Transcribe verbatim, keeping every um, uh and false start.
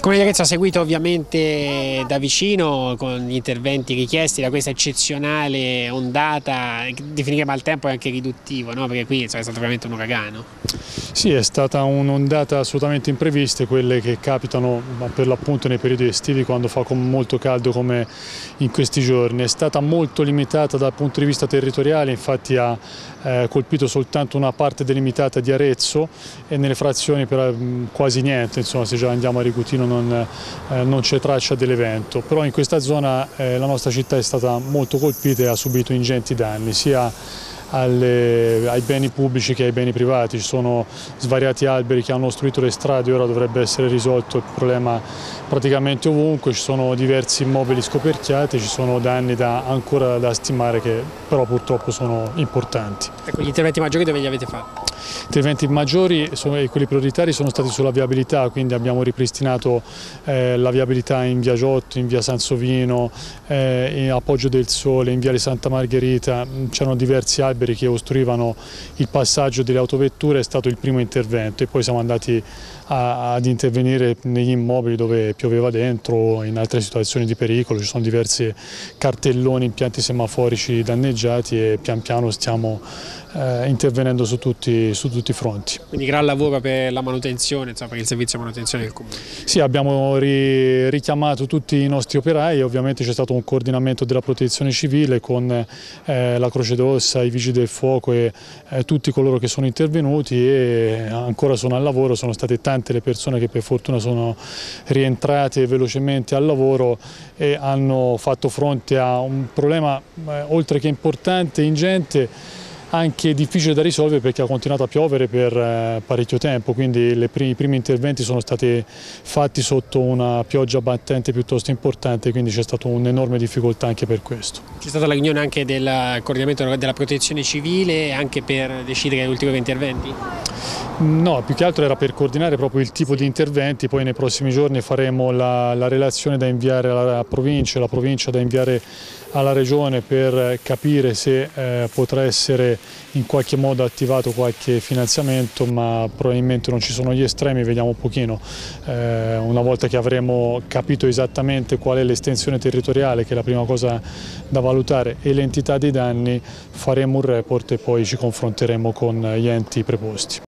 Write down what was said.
Come Arezzo ha seguito ovviamente da vicino con gli interventi richiesti da questa eccezionale ondata, definire maltempo è anche riduttivo, no? Perché qui insomma, è stato veramente un uragano. Sì, è stata un'ondata assolutamente imprevista, quelle che capitano per l'appunto nei periodi estivi quando fa molto caldo come in questi giorni. È stata molto limitata dal punto di vista territoriale, infatti ha eh, colpito soltanto una parte delimitata di Arezzo e nelle frazioni per mh, quasi niente, insomma se già andiamo a Rigutino non, eh, non c'è traccia dell'evento. Però in questa zona eh, la nostra città è stata molto colpita e ha subito ingenti danni, sia Alle, ai beni pubblici che ai beni privati. Ci sono svariati alberi che hanno ostruito le strade, ora dovrebbe essere risolto il problema praticamente ovunque, ci sono diversi immobili scoperchiati, ci sono danni da, ancora da stimare che però purtroppo sono importanti. Ecco, gli interventi maggiori dove li avete fatti? Gli interventi maggiori e quelli prioritari sono stati sulla viabilità, quindi abbiamo ripristinato eh, la viabilità in via Giotto, in via Sansovino, eh, in Appoggio del Sole, in viale Santa Margherita. C'erano diversi alberi che ostruivano il passaggio delle autovetture, è stato il primo intervento e poi siamo andati a, ad intervenire negli immobili dove pioveva dentro o in altre situazioni di pericolo. Ci sono diversi cartelloni, impianti semaforici danneggiati e pian piano stiamo eh, intervenendo su tutti, su tutti i fronti. Quindi gran lavoro per la manutenzione, insomma, per il servizio di manutenzione del Comune. Sì, abbiamo ri, richiamato tutti i nostri operai e ovviamente c'è stato un coordinamento della protezione civile con eh, la Croce Rossa, i Vigili del Fuoco e eh, tutti coloro che sono intervenuti e ancora sono al lavoro. Sono state tante le persone che per fortuna sono rientrate velocemente al lavoro e hanno fatto fronte a un problema eh, oltre che importante, ingente, anche difficile da risolvere perché ha continuato a piovere per eh, parecchio tempo, quindi le primi, i primi interventi sono stati fatti sotto una pioggia battente piuttosto importante, quindi c'è stata un'enorme difficoltà anche per questo. C'è stata la riunione anche del coordinamento della protezione civile anche per decidere gli ultimi interventi? No, più che altro era per coordinare proprio il tipo di interventi, poi nei prossimi giorni faremo la, la relazione da inviare alla provincia, la provincia da inviare alla regione per capire se eh, potrà essere in qualche modo attivato qualche finanziamento, ma probabilmente non ci sono gli estremi, vediamo un pochino. Eh, una volta che avremo capito esattamente qual è l'estensione territoriale, che è la prima cosa da valutare, e l'entità dei danni, faremo un report e poi ci confronteremo con gli enti preposti.